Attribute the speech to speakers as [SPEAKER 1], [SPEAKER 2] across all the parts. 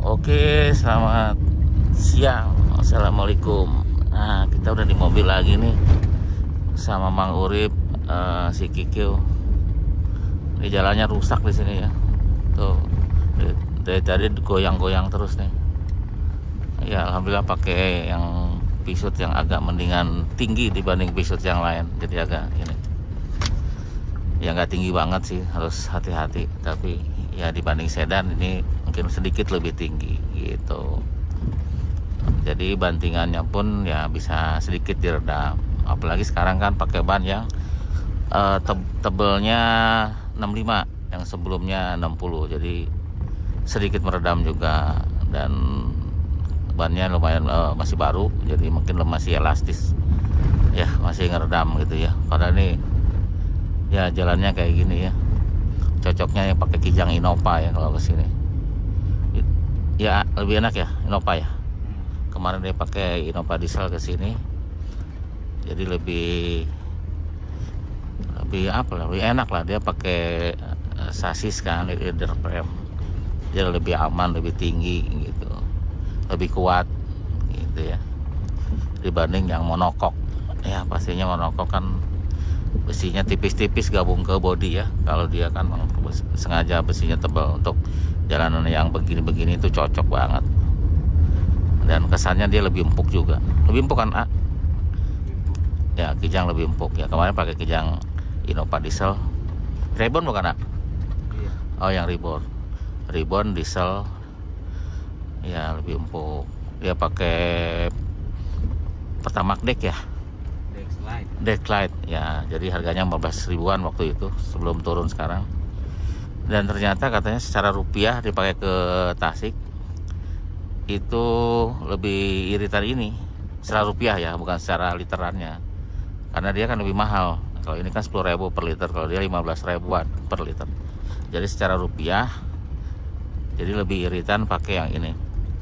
[SPEAKER 1] Oke, selamat siang. Assalamualaikum. Nah, kita udah di mobil lagi nih sama Mang Urip, si Kikil. Ini jalannya rusak di sini ya. Tuh, dari tadi goyang-goyang terus nih. Ya, alhamdulillah pakai yang pisut yang agak mendingan tinggi dibanding pisut yang lain. Jadi agak ini. Ya nggak tinggi banget sih, harus hati-hati. Tapi ya dibanding sedan ini mungkin sedikit lebih tinggi gitu. Jadi bantingannya pun ya bisa sedikit diredam. Apalagi sekarang kan pakai ban yang tebelnya 65, yang sebelumnya 60. Jadi sedikit meredam juga, dan bannya lumayan masih baru, jadi mungkin masih elastis. Ya, masih ngeredam gitu ya. Padahal ini ya jalannya kayak gini ya. Cocoknya yang pakai Kijang Innova ya kalau ke sini. Ya lebih enak ya Innova ya. Kemarin dia pakai Innova diesel ke sini. Jadi lebih enak lah, dia pakai sasis kan leather frame. Dia lebih aman, lebih tinggi gitu. Lebih kuat gitu ya. Dibanding yang monokok. Ya pastinya monokok kan besinya tipis-tipis gabung ke bodi ya. Kalau dia kan sengaja besinya tebal untuk jalanan yang begini-begini itu cocok banget. Dan kesannya dia lebih empuk juga. Lebih empuk kan, A? Ya, Kijang lebih empuk ya. Kemarin pakai Kijang Innova diesel. Reborn bukan, A?
[SPEAKER 2] Iya.
[SPEAKER 1] Oh, yang Reborn diesel. Ya, lebih empuk. Dia pakai Pertamax deck ya. Decklight ya, jadi harganya 15 ribuan waktu itu sebelum turun sekarang. Dan ternyata katanya secara rupiah dipakai ke Tasik itu lebih iritan ini secara rupiah ya, bukan secara literannya, karena dia kan lebih mahal. Kalau ini kan 10 ribu per liter, kalau dia 15 ribuan per liter. Jadi secara rupiah jadi lebih iritan pakai yang ini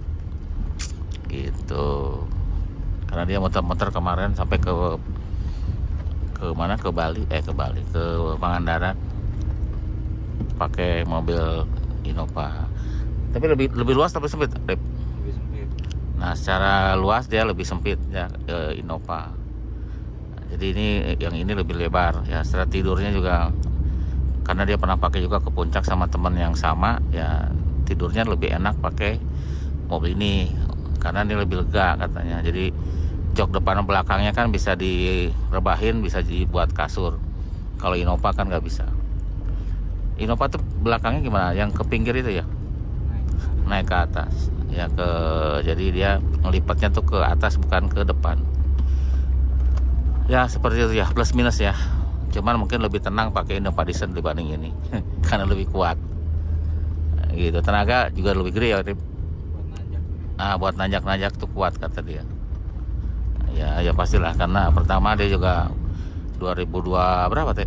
[SPEAKER 1] gitu, karena dia muter-muter kemarin sampai ke mana, ke Bali, ke Pangandaran pakai mobil Innova. Tapi lebih luas tapi sempit, Rip.
[SPEAKER 2] Lebih sempit.
[SPEAKER 1] Nah, secara luas dia lebih sempit ya ke Innova. Jadi yang ini lebih lebar ya. Secara tidurnya juga, karena dia pernah pakai juga ke puncak sama teman yang sama ya, tidurnya lebih enak pakai mobil ini karena ini lebih lega katanya. Jadi jok depan belakangnya kan bisa direbahin, bisa dibuat kasur. Kalau Innova kan nggak bisa. Innova tuh belakangnya gimana? Yang ke pinggir itu ya? Naik ke atas. Ya jadi dia ngelipatnya tuh ke atas bukan ke depan. Ya seperti itu ya, plus minus ya. Cuman mungkin lebih tenang pakai Innova diesel dibanding ini karena lebih kuat. Gitu. Tenaga juga lebih gede ya, Rip. Buat nanjak tuh kuat kata dia. Ya pastilah, karena pertama dia juga 2002 berapa teh?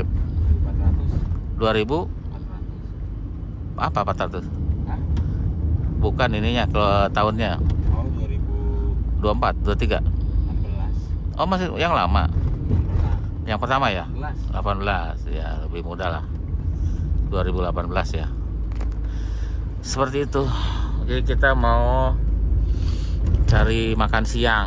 [SPEAKER 1] 2000 apa 400?
[SPEAKER 2] Hah?
[SPEAKER 1] Bukan ininya ke tahunnya.
[SPEAKER 2] Oh,
[SPEAKER 1] 24, 23.
[SPEAKER 2] 16.
[SPEAKER 1] Oh, masih yang lama.
[SPEAKER 2] 16.
[SPEAKER 1] Yang pertama ya? 18. Ya, lebih muda lah. 2018 ya. Seperti itu. Jadi kita mau cari makan siang.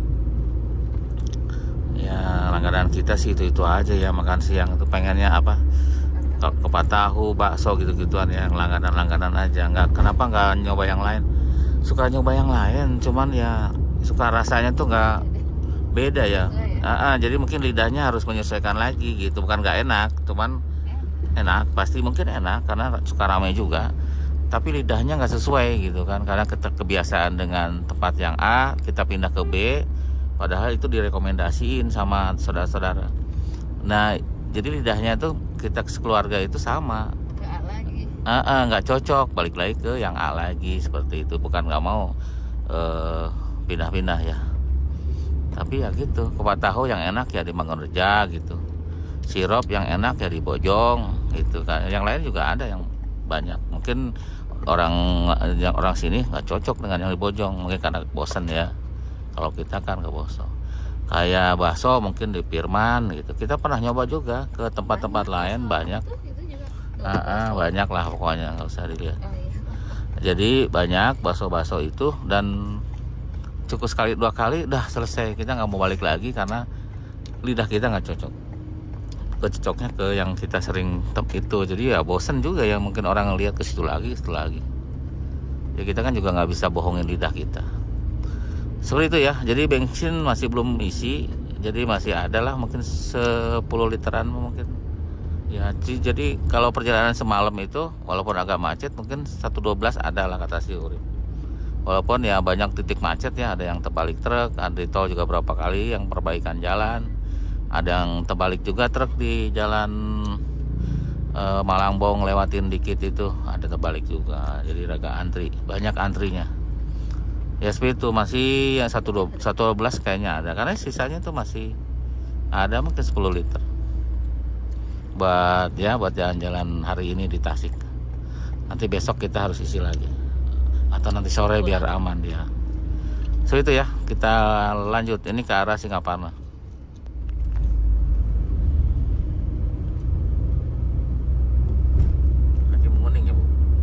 [SPEAKER 1] Ya langganan kita sih itu aja ya, makan siang itu pengennya apa, kepak tahu, bakso gitu-gituan ya, langganan aja. Kenapa nggak nyoba yang lain? Suka nyoba yang lain, cuman ya suka rasanya tuh nggak beda ya. Jadi mungkin lidahnya harus menyesuaikan lagi gitu. Bukan nggak enak, cuman enak, pasti mungkin enak karena suka ramai juga, tapi lidahnya nggak sesuai gitu kan, karena kebiasaan dengan tempat yang A kita pindah ke B, padahal itu direkomendasiin sama saudara-saudara. Nah, jadi lidahnya tuh kita sekeluarga itu sama. Nggak cocok, balik lagi ke yang A lagi seperti itu. Bukan nggak mau pindah-pindah ya. Tapi ya gitu, kupat tahu yang enak ya di Mangunreja gitu. Sirup yang enak ya di Bojong gitu kan. Yang lain juga ada yang banyak. Mungkin orang sini nggak cocok dengan yang di Bojong, mungkin karena bosan ya. Kalau kita kan ke Boso, kayak bakso mungkin di Firman gitu. Kita pernah nyoba juga ke tempat-tempat lain banyak. Banyak lah pokoknya, nggak usah dilihat. Jadi banyak bakso-bakso itu, dan cukup sekali 2 kali udah selesai, kita nggak mau balik lagi karena lidah kita nggak cocok. Cocoknya ke yang kita sering itu, jadi ya bosen juga ya, mungkin orang ngelihat ke situ lagi ya, kita kan juga nggak bisa bohongin lidah kita. Seperti itu ya. Jadi bensin masih belum isi, jadi masih ada lah mungkin 10 literan mungkin ya. Jadi kalau perjalanan semalam itu walaupun agak macet, mungkin 1.12 ada lah kata si Urip. Walaupun ya banyak titik macet ya, ada yang terbalik truk, ada di tol juga berapa kali yang perbaikan jalan, ada yang terbalik juga truk di jalan Malangbong, lewatin dikit itu ada terbalik juga, jadi agak antri, banyak antrinya ya. Seperti itu, masih yang 112 kayaknya ada, karena sisanya tuh masih ada mungkin 10 liter buat jalan-jalan hari ini di Tasik. Nanti besok kita harus isi lagi, atau nanti sore biar aman dia. So itu ya, kita lanjut ini ke arah Singaparna. Lagi menguning ya Bu.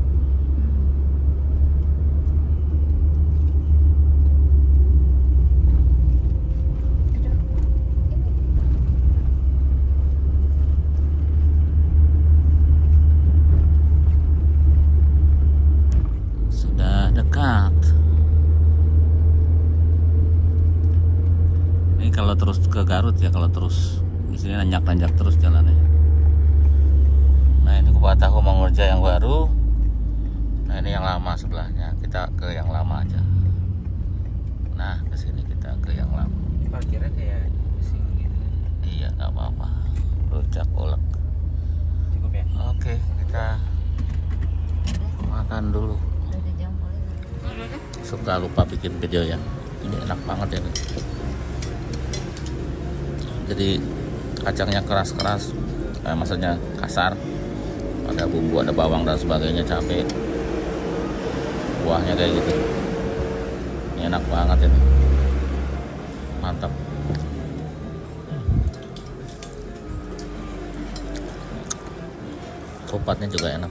[SPEAKER 1] Sudah dekat. Ini kalau terus ke Garut ya, kalau terus di sini nanjak-nanjak terus jalannya. Nah ini Kupat Tahu mau ngerja yang baru. Nah ini yang lama sebelahnya, kita ke yang lama aja. Nah ke sini kita ke yang lama.
[SPEAKER 2] Ini parkirnya kayak pusing gitu.
[SPEAKER 1] Iya nggak apa-apa, rujak ulek.
[SPEAKER 2] Cukup ya?
[SPEAKER 1] Oke, kita makan dulu. Suka lupa bikin video ya. Ini enak banget ya. Jadi kacangnya keras-keras, maksudnya kasar. Ada bumbu, ada bawang dan sebagainya, cabai. Buahnya kayak gitu. Ini enak banget ini. Mantap. Kupatnya juga enak.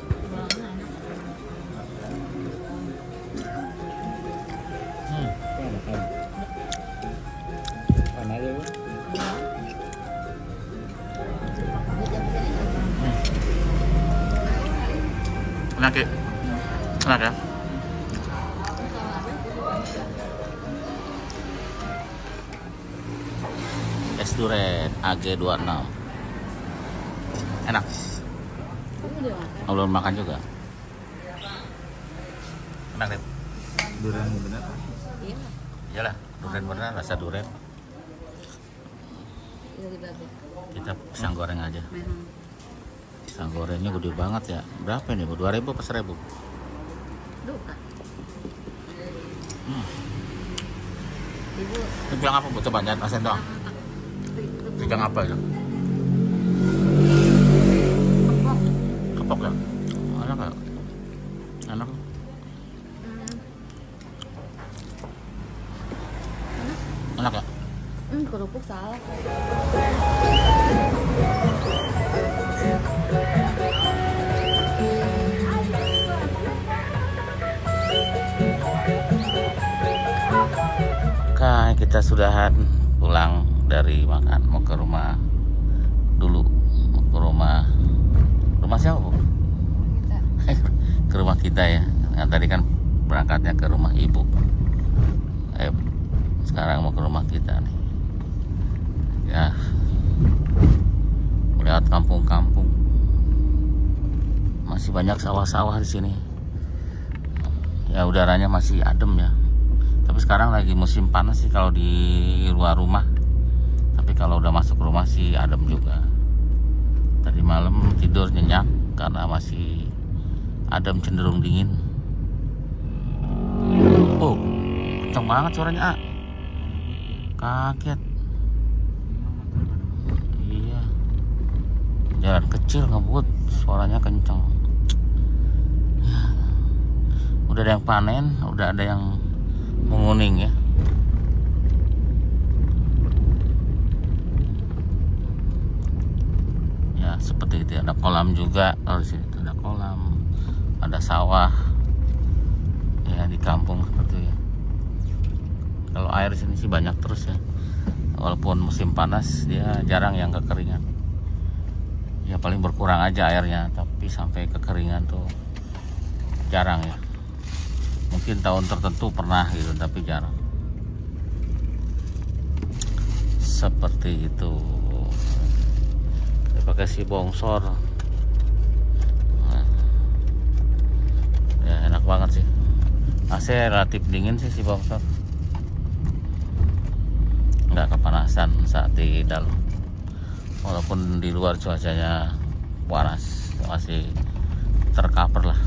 [SPEAKER 2] Mana aja Bu?
[SPEAKER 1] Enak ya? Enak ya? Es durian AG26. Enak. Belum makan juga. Enak deh.
[SPEAKER 2] Durian bener?
[SPEAKER 3] Iya.
[SPEAKER 1] Iyalah, durian beneran, rasa durian. Kita pisang goreng aja. Pisang gorengnya gede banget ya. Berapa ini Bu? 2.000 apa 1.000?
[SPEAKER 3] Duka. Ibu.
[SPEAKER 1] Ini pisang apa Bu? Coba jangan asen doang. Pisang apa ya? Kepok ya? Enak ya? Enak. Enak ya?
[SPEAKER 3] Kerupuk salah.
[SPEAKER 1] Oke, kita sudahan pulang dari makan, mau ke rumah dulu. Mau ke rumah siapa Bu?
[SPEAKER 3] Kita.
[SPEAKER 1] Ke rumah kita ya. Yang tadi kan berangkatnya ke rumah ibu. Sekarang mau ke rumah kita nih. Ya, melihat kampung-kampung. Masih banyak sawah-sawah di sini. Ya udaranya masih adem ya. Tapi sekarang lagi musim panas sih kalau di luar rumah. Tapi kalau udah masuk rumah sih adem juga. Tadi malam tidur nyenyak karena masih adem, cenderung dingin. Oh, kenceng banget suaranya. Kaget. Iya. Jalan kecil ngebut, suaranya kenceng. Ya. Udah ada yang panen, udah ada yang menguning ya. Ya seperti itu. Ada kolam juga. Kalau di sini ada kolam, ada sawah. ya di kampung seperti ya. Kalau air di sini sih banyak terus ya. Walaupun musim panas dia jarang yang kekeringan. Ya paling berkurang aja airnya, tapi sampai kekeringan tuh jarang ya. Mungkin tahun tertentu pernah gitu, tapi jarang. Seperti itu. Saya pakai si bongsor. Nah, ya enak banget sih. AC relatif dingin sih si bongsor. Nggak kepanasan saat di dalam. Walaupun di luar cuacanya panas, masih tercover lah.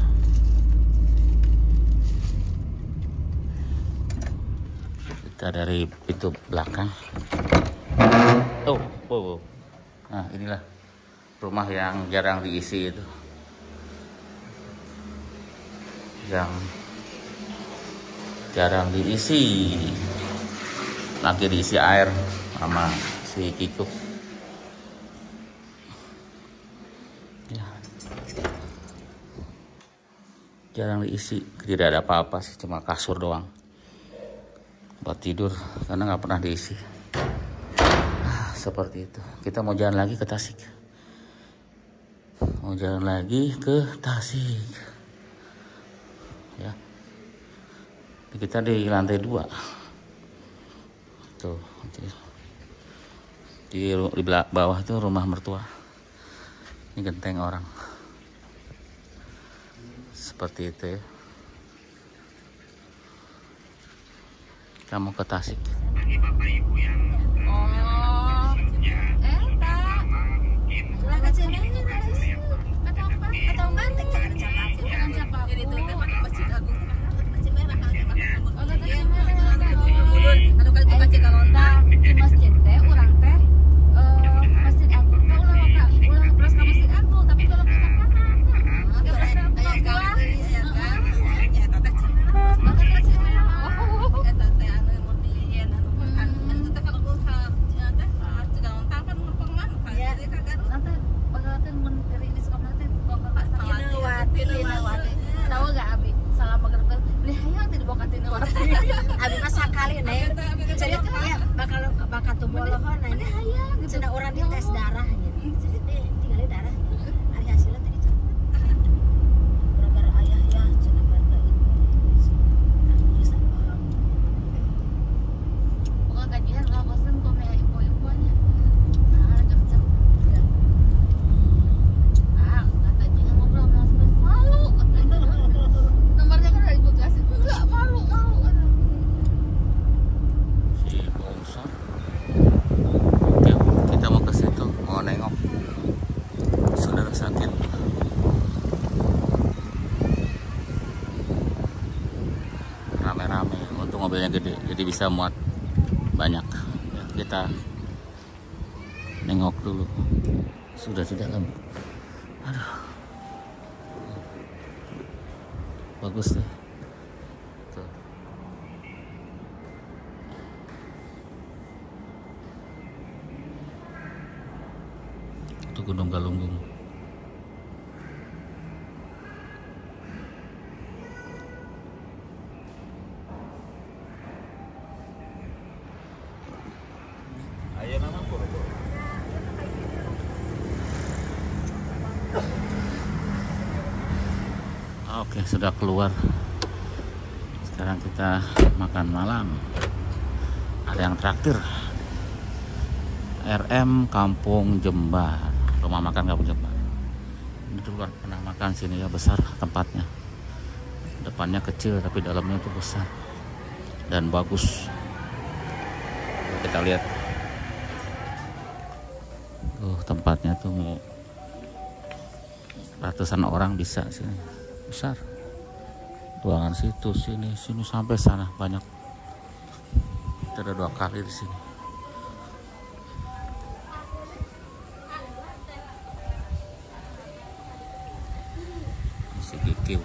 [SPEAKER 1] Kita dari pintu belakang. Oh. Nah, inilah rumah yang jarang diisi itu. Yang jarang diisi. Lagi diisi air sama si Kikuk. Ya. Jarang diisi, tidak ada apa-apa sih, cuma kasur doang buat tidur karena nggak pernah diisi. Seperti itu. Kita mau jalan lagi ke Tasik. Ya. Kita di lantai 2. Tuh. Di bawah itu rumah mertua. Ini genteng orang. Seperti itu ya. Kita mau ke Tasik.
[SPEAKER 3] Oh, tak lah kecil ini atau apa? Atau mantek jangan siapa? Jadi itu memang Masjid Agung, Masjid Merah kan? Oh, Masjid Merah. Anu kan Masjid Kalonda di masjid teh, urang teh Masjid Agung teh ulah terus ke Masjid Agung, tapi belok ke kanan. Kayak kalau ya kan, ya teteh
[SPEAKER 4] Abi masa kali nih, jadi ya bakal tumbuh lohon nanya, sudah orang dites darah gitu, jadi tinggal darah, hari hasilnya tadi copot, gara-gara ayah ya, cina warga ini,
[SPEAKER 3] bukan kajian lah bosan kok kayak info-infonya. Cocok. Kata dia ngobrol sama Mas malu. Nomornya kan dari Bekasi. Enggak malu kan.
[SPEAKER 1] Si bongsor. Oke, kita mau ke situ, mau nengok saudara sakit. Rame-rame, untung mobilnya gede, jadi bisa muat banyak. Ya, kita nengok dulu. Sudah di dalam. Aduh, bagus deh. Tuh. Itu Gunung Galunggung.
[SPEAKER 2] Ayo nama pura.
[SPEAKER 1] Oke, sudah keluar. Sekarang kita makan malam. Ada yang traktir. RM Kampung Jembar. Rumah makan Kampung Jembar. Ini tuh luar pernah makan sini ya, besar tempatnya. Depannya kecil tapi dalamnya tuh besar dan bagus. Kita lihat. Tempatnya tuh mau ratusan orang bisa sini. Besar. Ruangan situ sini sampai sana banyak. Kita ada 2 kali di sini. Si Kikiu.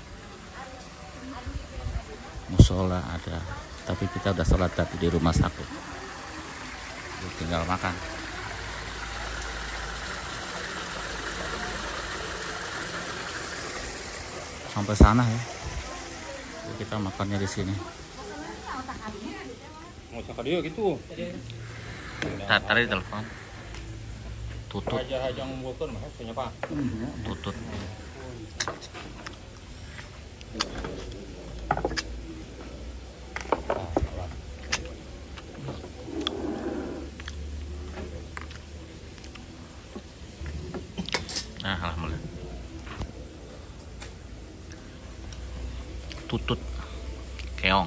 [SPEAKER 1] Musola ada, tapi kita udah sholat tadi di rumah sakit. Tinggal makan. Sampai sana ya. kita makannya di sini.
[SPEAKER 2] Nggak usah ke dia gitu.
[SPEAKER 1] Tadi telepon. Tutut.
[SPEAKER 2] Aja ngumpulkan mah punya Pak.
[SPEAKER 1] Tutut. Nah, alhamdulillah. Tutut. Keong.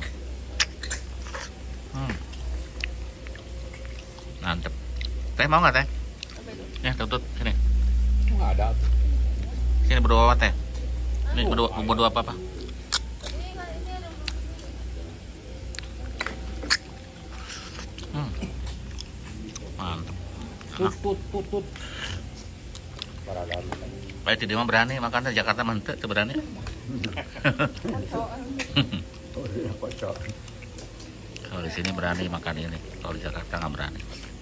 [SPEAKER 1] Mantep. Teh mau nggak teh? Ya, tutut sini.
[SPEAKER 2] Nggak ada.
[SPEAKER 1] Sini berdua apa teh? Ini berdua apa? Mantap.
[SPEAKER 2] Tut. Barangkali.
[SPEAKER 1] Baik tidak mah berani makan di Jakarta mantep tuh berani. Kalau di sini berani makan ini, kalau di Jakarta nggak berani.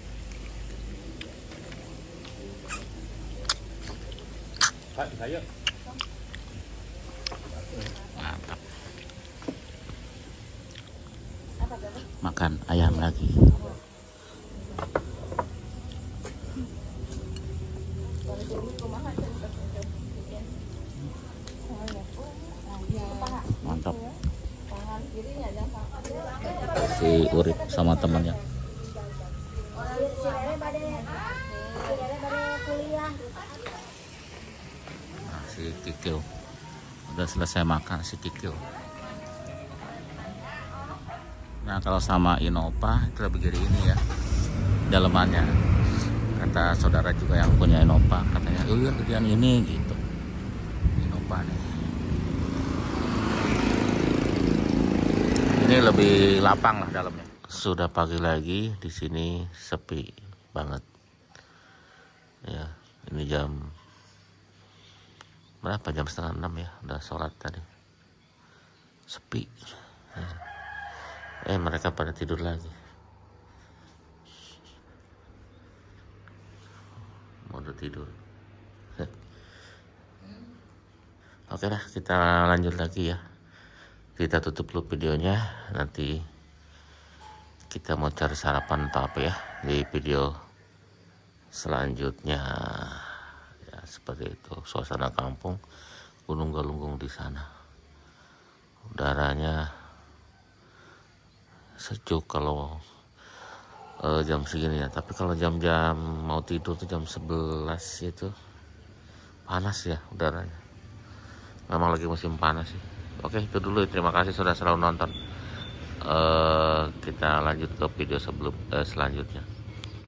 [SPEAKER 2] Pak, saya.
[SPEAKER 1] Mantap. Makan ayam lagi. Mantap. Si Urip sama temannya. Nah, si Kikil udah selesai makan si Kikil. Nah, kalau sama Innova itu lebih gede ini ya dalemannya. Kata saudara juga yang punya Innova, katanya iya gedean ini gitu. Innova nih. Ini lebih lapang lah dalamnya. Sudah pagi lagi, di sini sepi banget. Ya, ini jam berapa? Jam 5:30 ya, udah sholat tadi. Sepi. Mereka pada tidur lagi. Mode tidur. Oke lah, kita lanjut lagi ya. Kita tutup dulu videonya. Nanti kita mau cari sarapan atau apa ya di video selanjutnya. Ya, seperti itu suasana kampung Gunung Galunggung di sana. Udaranya sejuk kalau jam segini ya, tapi kalau jam-jam mau tidur tuh jam 11 itu panas ya udaranya. Memang lagi musim panas sih. Oke, itu dulu. Terima kasih sudah selalu nonton. Kita lanjut ke video selanjutnya.